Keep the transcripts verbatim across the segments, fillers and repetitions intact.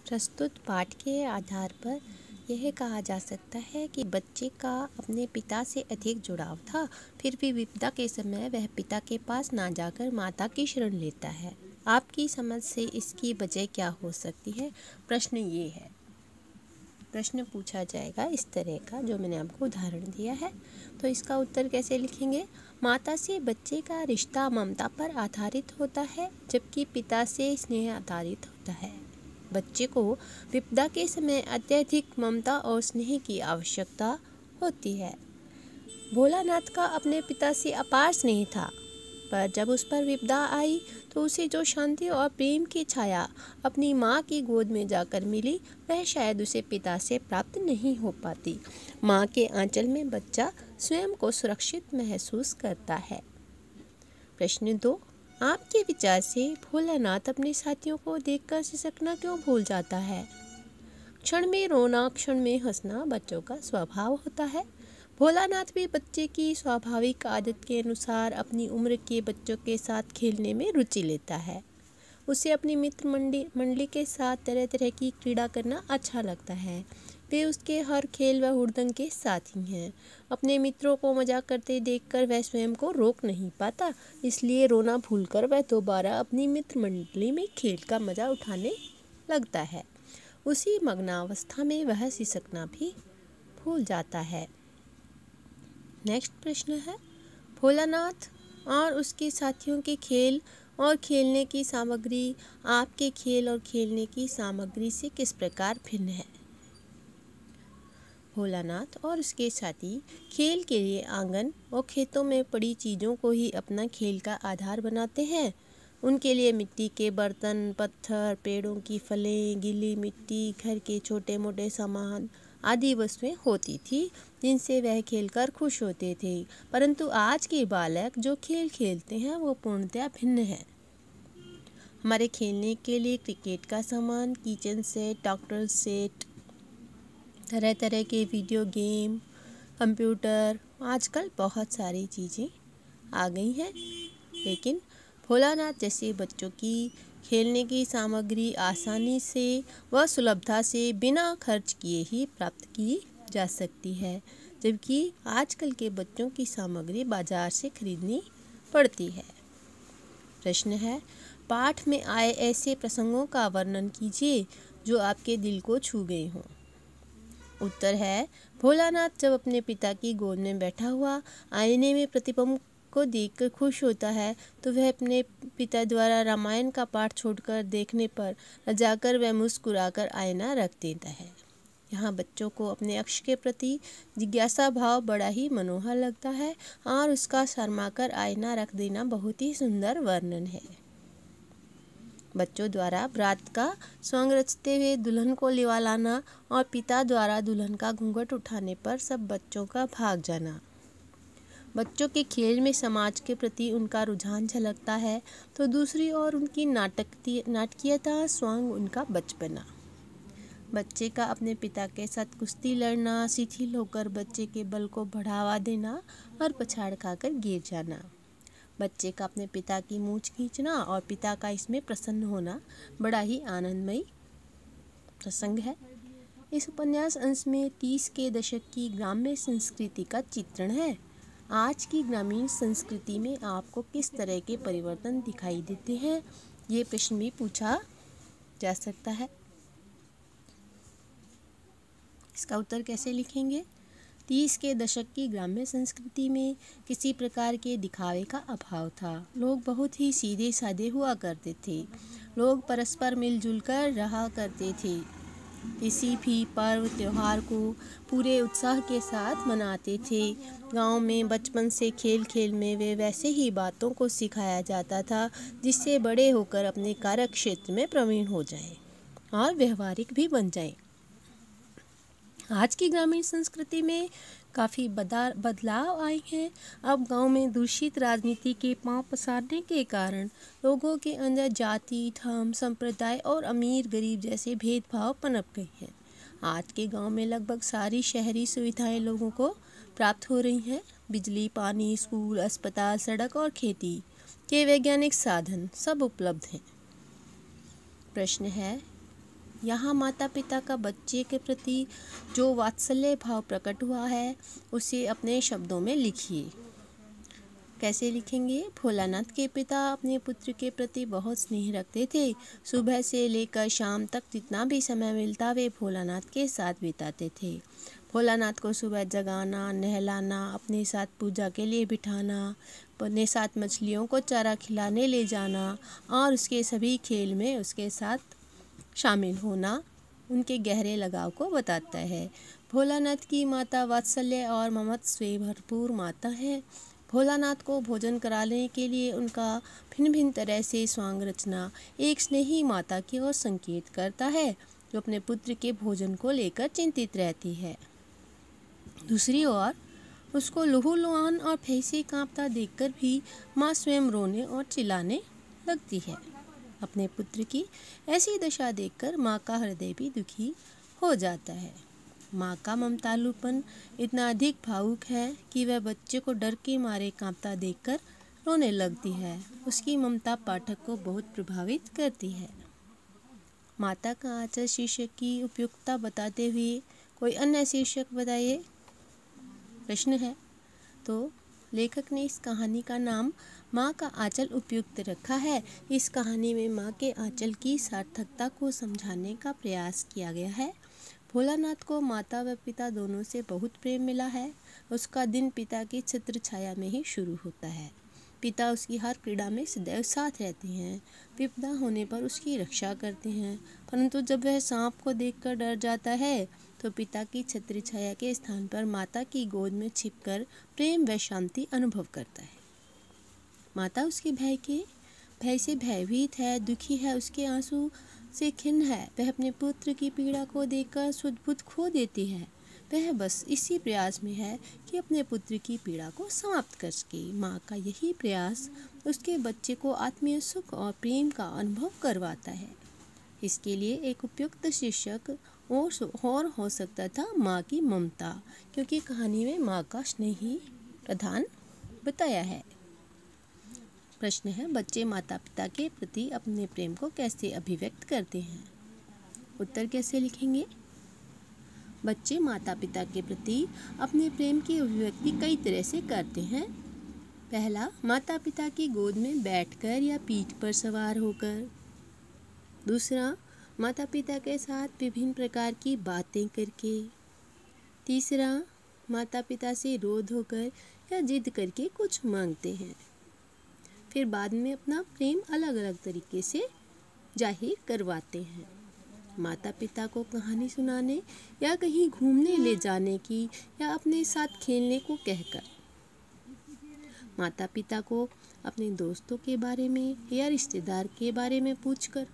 प्रस्तुत पाठ के आधार पर यह कहा जा सकता है कि बच्चे का अपने पिता से अधिक जुड़ाव था, फिर भी विपदा के समय वह पिता के पास ना जाकर माता की शरण लेता है। आपकी समझ से इसकी वजह क्या हो सकती है? प्रश्न ये है, प्रश्न पूछा जाएगा इस तरह का जो मैंने आपको उदाहरण दिया है। तो इसका उत्तर कैसे लिखेंगे? माता से बच्चे का रिश्ता ममता पर आधारित होता है, जबकि पिता से स्नेह आधारित होता है। बच्चे को विपदा के समय अत्यधिक ममता और स्नेह की आवश्यकता होती है। भोलानाथ का अपने पिता से अपार स्नेह था, पर जब उस पर विपदा आई तो उसे जो शांति और प्रेम की छाया अपनी माँ की गोद में जाकर मिली, वह शायद उसे पिता से प्राप्त नहीं हो पाती। माँ के आंचल में बच्चा स्वयं को सुरक्षित महसूस करता है। प्रश्न दो, आपके विचार से भोलानाथ अपने साथियों को देखकर सिसकना क्यों भूल जाता है? क्षण में रोना, क्षण में हंसना बच्चों का स्वभाव होता है। भोलानाथ भी बच्चे की स्वाभाविक आदत के अनुसार अपनी उम्र के बच्चों के साथ खेलने में रुचि लेता है। उसे अपनी मित्र मंडली मंडली के साथ तरह तरह की क्रीड़ा करना अच्छा लगता है। वे उसके हर खेल व हुड़दंग के साथी हैं। अपने मित्रों को मजाक करते देखकर वह स्वयं को रोक नहीं पाता, इसलिए रोना भूलकर वह दोबारा अपनी मित्र मंडली में खेल का मजा उठाने लगता है। उसी मग्नावस्था में वह सिसकना भी भूल जाता है। नेक्स्ट प्रश्न है, भोलानाथ और उसके साथियों के खेल और खेलने की सामग्री आपके खेल और खेलने की सामग्री से किस प्रकार भिन्न है? भोलानाथ और उसके साथी खेल के लिए आंगन और खेतों में पड़ी चीज़ों को ही अपना खेल का आधार बनाते हैं। उनके लिए मिट्टी के बर्तन, पत्थर, पेड़ों की फलें, गीली मिट्टी, घर के छोटे मोटे सामान आदि वस्तुएं होती थी, जिनसे वह खेलकर खुश होते थे। परंतु आज के बालक जो खेल खेलते हैं वो पूर्णतया भिन्न है। हमारे खेलने के लिए क्रिकेट का सामान, किचन सेट, डॉक्टर सेट, तरह तरह के वीडियो गेम, कंप्यूटर, आजकल बहुत सारी चीज़ें आ गई हैं। लेकिन भोलानाथ जैसे बच्चों की खेलने की सामग्री आसानी से व सुलभता से बिना खर्च किए ही प्राप्त की जा सकती है, जबकि आजकल के बच्चों की सामग्री बाजार से खरीदनी पड़ती है। प्रश्न है, पाठ में आए ऐसे प्रसंगों का वर्णन कीजिए जो आपके दिल को छू गए हों। उत्तर है, भोलानाथ जब अपने पिता की गोद में बैठा हुआ आईने में प्रतिबिंब को देखकर खुश होता है तो वह अपने पिता द्वारा रामायण का पाठ छोड़कर देखने पर लजाकर वह मुस्कुराकर आईना रख देता है। यहाँ बच्चों को अपने अक्ष के प्रति जिज्ञासा भाव बड़ा ही मनोहर लगता है और उसका शर्माकर आईना रख देना बहुत ही सुंदर वर्णन है। बच्चों द्वारा बारात का स्वांग रचते हुए दुल्हन को लिवा लाना और पिता द्वारा दुल्हन का घूंघट उठाने पर सब बच्चों का भाग जाना। बच्चों के खेल में समाज के प्रति उनका रुझान झलकता है, तो दूसरी ओर उनकी नाटक नाटकीयता, स्वांग उनका बचपना। बच्चे का अपने पिता के साथ कुश्ती लड़ना, शिथिल होकर बच्चे के बल को बढ़ावा देना और पछाड़ खाकर गिर जाना। बच्चे का अपने पिता की मूंछ खींचना और पिता का इसमें प्रसन्न होना बड़ा ही आनंदमयी प्रसंग है। इस उपन्यास अंश में तीस के दशक की ग्राम्य संस्कृति का चित्रण है। आज की ग्रामीण संस्कृति में आपको किस तरह के परिवर्तन दिखाई देते हैं, ये प्रश्न भी पूछा जा सकता है। इसका उत्तर कैसे लिखेंगे? तीस के दशक की ग्राम्य संस्कृति में किसी प्रकार के दिखावे का अभाव था। लोग बहुत ही सीधे साधे हुआ करते थे। लोग परस्पर मिलजुल कर रहा करते थे। किसी भी पर्व त्योहार को पूरे उत्साह के साथ मनाते थे। गांव में बचपन से खेल खेल में वे वैसे ही बातों को सिखाया जाता था जिससे बड़े होकर अपने कार्य क्षेत्र में प्रवीण हो जाएं और व्यवहारिक भी बन जाएं। आज की ग्रामीण संस्कृति में काफ़ी बदलाव आए हैं। अब गांव में दूषित राजनीति के पांव पसारने के कारण लोगों के अंदर जाति, धर्म, संप्रदाय और अमीर गरीब जैसे भेदभाव पनप गए हैं। आज के गांव में लगभग सारी शहरी सुविधाएं लोगों को प्राप्त हो रही हैं। बिजली, पानी, स्कूल, अस्पताल, सड़क और खेती के वैज्ञानिक साधन सब उपलब्ध हैं। प्रश्न है, यहाँ माता पिता का बच्चे के प्रति जो वात्सल्य भाव प्रकट हुआ है उसे अपने शब्दों में लिखिए। कैसे लिखेंगे? भोलानाथ के पिता अपने पुत्र के प्रति बहुत स्नेह रखते थे। सुबह से लेकर शाम तक जितना भी समय मिलता वे भोलानाथ के साथ बिताते थे। भोलानाथ को सुबह जगाना, नहलाना, अपने साथ पूजा के लिए बिठाना, अपने साथ मछलियों को चारा खिलाने ले जाना और उसके सभी खेल में उसके साथ शामिल होना उनके गहरे लगाव को बताता है। भोलानाथ की माता वात्सल्य और ममत्व से भरपूर माता है। भोलानाथ को भोजन कराने के लिए उनका भिन्न भिन्न तरह से स्वांग रचना एक स्नेही माता की ओर संकेत करता है जो अपने पुत्र के भोजन को लेकर चिंतित रहती है। दूसरी ओर उसको लहूलुहान और भय से कांपता देखकर भी माँ स्वयं रोने और चिल्लाने लगती है। अपने पुत्र की ऐसी दशा देखकर माँ का हृदय भी दुखी हो जाता है। माँ का ममतालुपन इतना अधिक भावुक है कि वह बच्चे को डर के मारे कांपता देखकर रोने लगती है। उसकी ममता पाठक को बहुत प्रभावित करती है। माता का आचर शीर्षक की उपयुक्तता बताते हुए कोई अन्य शीर्षक बताइए। प्रश्न है तो लेखक ने इस कहानी का नाम माँ का आंचल उपयुक्त रखा है। इस कहानी में माँ के आंचल की सार्थकता को समझाने का प्रयास किया गया है। भोलानाथ को माता व पिता दोनों से बहुत प्रेम मिला है। उसका दिन पिता की छत्र छाया में ही शुरू होता है। पिता उसकी हर क्रीड़ा में सदैव साथ रहते हैं। विपदा होने पर उसकी रक्षा करते हैं, परंतु जब वह सांप को देखकर डर जाता है तो पिता की छत्र छाया के स्थान पर माता की गोद में छिपकर प्रेम व शांति अनुभव करता है। माता उसके भय के भय से भयभीत है, दुखी है, उसके आंसू से खिन्न है। वह अपने पुत्र की पीड़ा को देखकर सुध-बुध खो देती है। वह बस इसी प्रयास में है कि अपने पुत्र की पीड़ा को समाप्त कर सके। माँ का यही प्रयास उसके बच्चे को आत्मीय सुख और प्रेम का अनुभव करवाता है। इसके लिए एक उपयुक्त शीर्षक और और हो सकता था माँ की ममता, क्योंकि कहानी में माँ का स्नेह ही प्रधान बताया है। प्रश्न है बच्चे माता पिता के प्रति अपने प्रेम को कैसे अभिव्यक्त करते हैं? उत्तर कैसे लिखेंगे? बच्चे माता पिता के प्रति अपने प्रेम की अभिव्यक्ति कई तरह से करते हैं। पहला, माता पिता की गोद में बैठकर या पीठ पर सवार होकर। दूसरा, माता पिता के साथ विभिन्न प्रकार की बातें करके। तीसरा, माता पिता से रो धोकर या जिद करके कुछ मांगते हैं। फिर बाद में अपना प्रेम अलग अलग तरीके से जाहिर करवाते हैं। माता पिता को कहानी सुनाने या कहीं घूमने ले जाने की या अपने साथ खेलने को कहकर। माता पिता को अपने दोस्तों के बारे में या रिश्तेदार के बारे में पूछकर।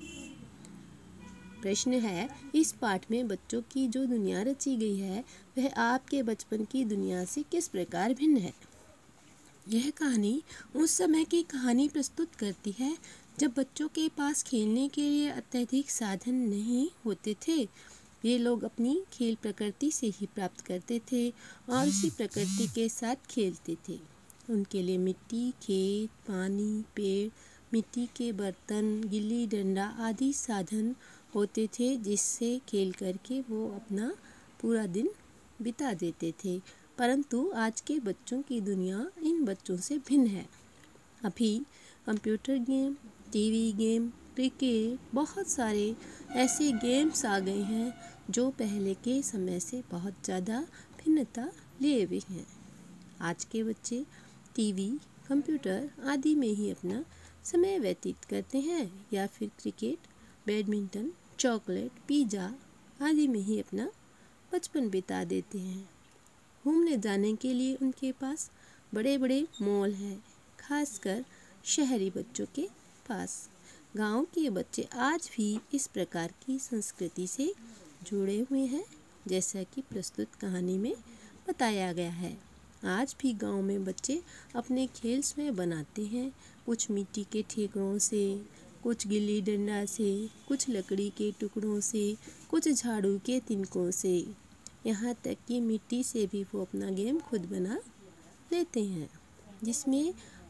प्रश्न है इस पाठ में बच्चों की जो दुनिया रची गई है वह आपके बचपन की दुनिया से किस प्रकार भिन्न है? यह कहानी उस समय की कहानी प्रस्तुत करती है जब बच्चों के पास खेलने के लिए अत्यधिक साधन नहीं होते थे। ये लोग अपनी खेल प्रकृति से ही प्राप्त करते थे और उसी प्रकृति के साथ खेलते थे। उनके लिए मिट्टी, खेत, पानी, पेड़, मिट्टी के बर्तन, गिल्ली डंडा आदि साधन होते थे जिससे खेल करके वो अपना पूरा दिन बिता देते थे। परंतु आज के बच्चों की दुनिया इन बच्चों से भिन्न है। अभी computer game, TV game, cricket, बहुत सारे ऐसे गेम्स आ गए हैं जो पहले के समय से बहुत ज़्यादा भिन्नता लिए हुए हैं। आज के बच्चे टीवी, कंप्यूटर आदि में ही अपना समय व्यतीत करते हैं या फिर क्रिकेट, बैडमिंटन, चॉकलेट, पिज़्ज़ा आदि में ही अपना बचपन बिता देते हैं। घूमने जाने के लिए उनके पास बड़े बड़े मॉल हैं, खासकर शहरी बच्चों के पास। गांव के बच्चे आज भी इस प्रकार की संस्कृति से जुड़े हुए हैं जैसा कि प्रस्तुत कहानी में बताया गया है। आज भी गांव में बच्चे अपने खेल स्वयं बनाते हैं, कुछ मिट्टी के ठेकड़ों से, कुछ गिल्ली डंडा से, कुछ लकड़ी के टुकड़ों से, कुछ झाड़ू के तिनकों से, यहाँ तक कि मिट्टी से भी वो अपना गेम खुद बना लेते हैं, जिसमें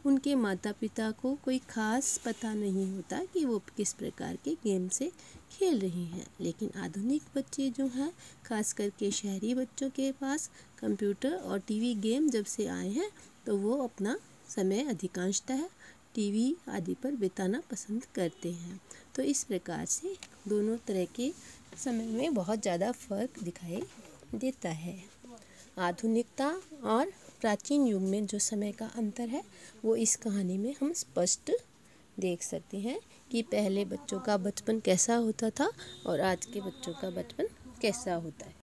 उनके माता पिता को कोई ख़ास पता नहीं होता कि वो किस प्रकार के गेम से खेल रहे हैं। लेकिन आधुनिक बच्चे जो हैं, ख़ास करके शहरी बच्चों के पास कंप्यूटर और टीवी गेम जब से आए हैं तो वो अपना समय अधिकांशतः टीवी आदि पर बिताना पसंद करते हैं। तो इस प्रकार से दोनों तरह के समय में बहुत ज़्यादा फ़र्क दिखाई देता है। आधुनिकता और प्राचीन युग में जो समय का अंतर है वो इस कहानी में हम स्पष्ट देख सकते हैं कि पहले बच्चों का बचपन कैसा होता था और आज के बच्चों का बचपन कैसा होता है।